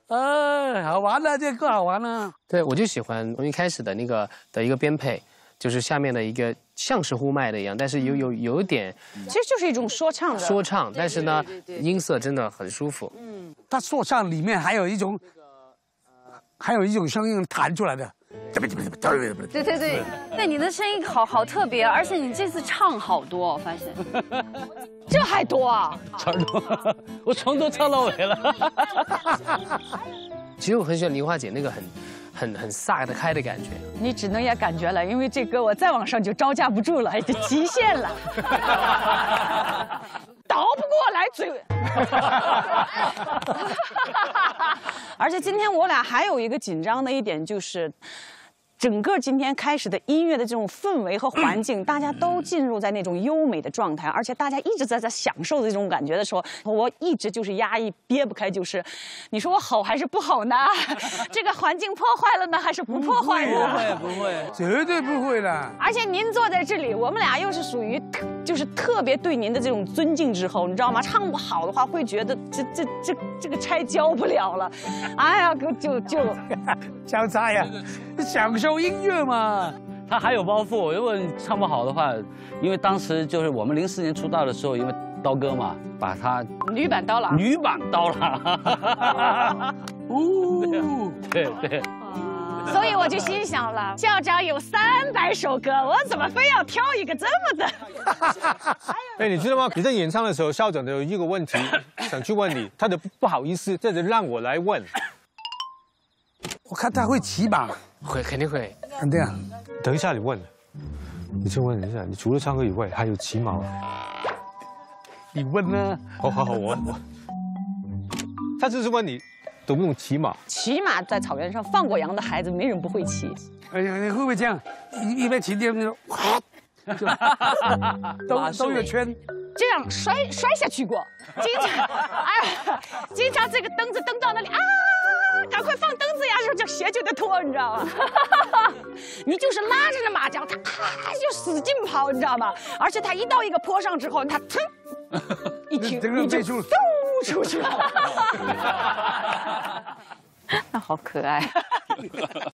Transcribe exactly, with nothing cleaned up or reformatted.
呃，好玩的，这个好玩啊。 对，我就喜欢从一开始的那个的一个编配，就是下面的一个像是呼麦的一样，但是有有有一点， 其实就是一种说唱的说唱，但是呢，音色真的很舒服。 嗯，它说唱里面还有一种，还有一种声音弹出来的。 对对对，对你的声音好好特别，而且你这次唱好多，我发现。 这还多啊？ 唱多，我从头唱到尾了。 其实我很喜欢梨花姐那个很、很、很飒的开的感觉。 你只能也感觉了，因为这歌我再往上就招架不住了，这极限了，倒不过来嘴。而且今天我俩还有一个紧张的一点就是。整个今天开始的音乐的这种氛围和环境，大家都进入在那种优美的状态，而且大家一直在在享受的这种感觉的时候，我一直就是压抑憋不开，就是你说我好还是不好呢？这个环境破坏了呢，还是不破坏呢？ 不会不会，绝对不会的。 而且您坐在这里，我们俩又是属于特就是特别对您的这种尊敬之后，你知道吗？唱不好的话，会觉得这这这这个差交不了了。哎呀，就就交差呀，享受。音乐嘛， 他还有包袱。如果你唱不好的话，因为当时就是我们零四年出道的时候，因为刀哥嘛，把他女版刀郎， 女版刀郎。哦，对对。 所以我就心想了，校长有三百首歌，我怎么非要挑一个这么的？ 哎，你知道吗？你在演唱的时候，校长有一个问题想去问你，他的不好意思，这就让我来问。 我看他会骑马。 会，肯定会， 肯定。 等一下，你问，你先问一下，你除了唱歌以外，还有骑马吗？ 你问呢？ 好好好，我我。他就是问你，懂不懂骑马？ 骑马在草原上放过羊的孩子，没人不会骑。 哎呀，你会不会这样？一一边骑一边就，就兜兜一个圈。 这样摔摔下去过，经常，哎，经常这个蹬子蹬到那里啊。赶快放蹬子呀！时候这鞋就得脱，你知道吗？你就是拉着那马脚，它咔就使劲跑，你知道吗？而且它一到一个坡上之后，它噌一停，你就嗖出去了。那好可爱。